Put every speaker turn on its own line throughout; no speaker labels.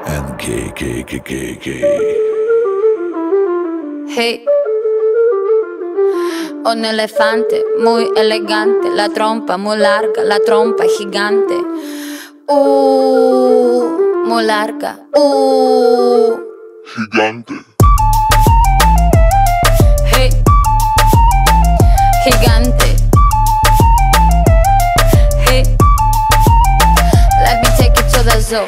and gay.
Hey, un elefante muy elegante, la trompa muy larga, la trompa gigante. Muy larga.
Gigante.
Hey, gigante. Hey, let me take it to the zoo.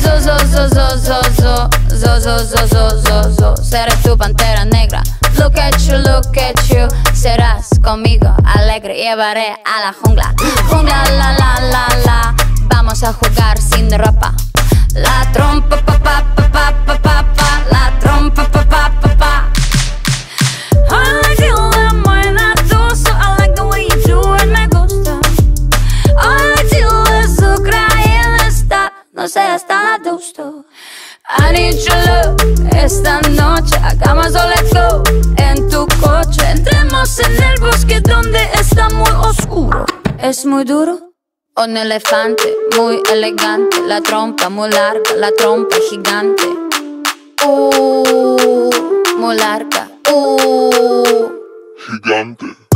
Zo. Seré tu pantera negra. Look at you. Serás conmigo alegre. Llevaré a la jungla. Jungla, la. Vamos a jugar sin ropa. La trompa, pa. La trompa, pa. I like you when buena tú, so I like the way you do it, me gusta. I like you, azúcar y está, no seas tan adusto. I need your love, esta noche hagamos all let's go. En tu coche, entremos en el bosque donde está muy oscuro. Es muy duro. Un elefante muy elegante, la trompa muy larga, la trompa gigante. Muy larga.
Gigante.